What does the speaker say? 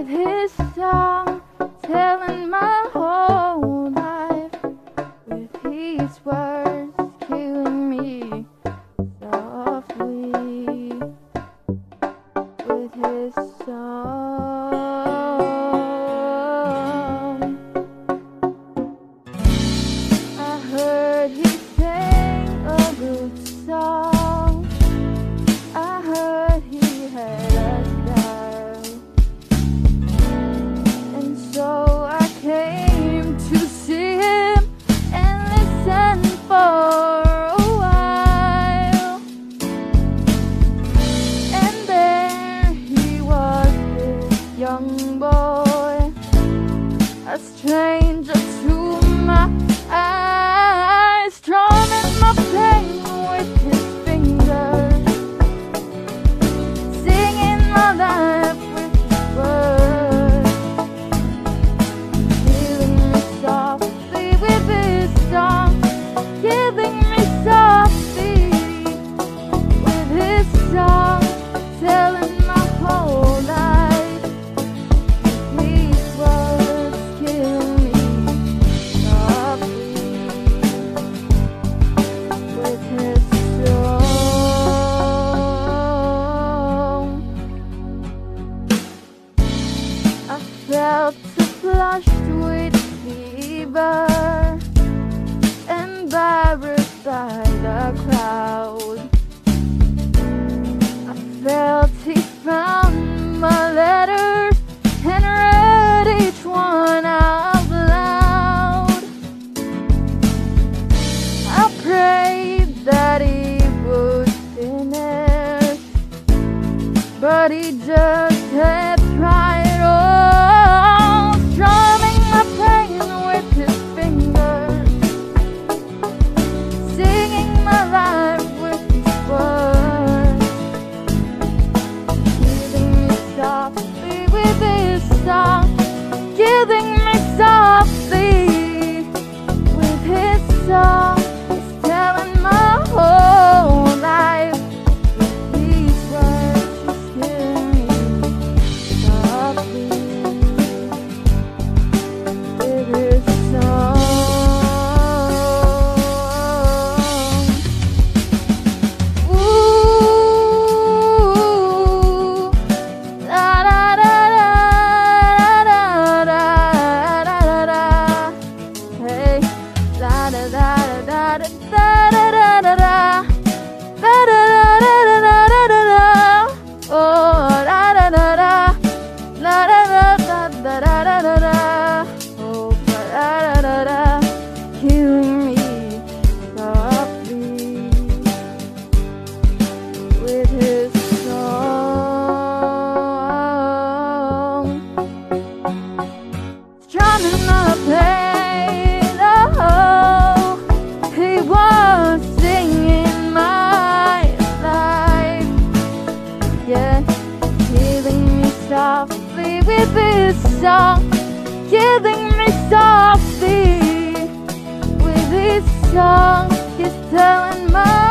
his song, telling my whole life, with his words killing me softly, with his song. I heard he sang a good song. I heard he had a style, and so I came to see him and listen for a while. And there he was, this young boy, a stranger to my eyes, strumming my pain with his fingers, singing my life with his words, killing me softly with his song, killing me softly with his song, telling my whole life, these words killing me softly with his song. I felt flushed with fever, embarrassed by the crowd. I felt he found my letters and read each one out loud. I prayed that he would finish, but he just kept right on, strumming my pain with his fingers, singing my life with his words, killing me softly with his song, killing me softly with his song. He's telling my whole life, these words just killing me softly with his song. Ooh, la da da da da da da da da. Hey, la da da da da da da da da da. Da da da da da da da da. Oh, la da da da, la da da da da da da da da. Oh, la da da da, killing me softly with his song, strumming my pain. Oh, he was singing my life, yeah, killing me softly with his song, killing me softly with his song. He's telling my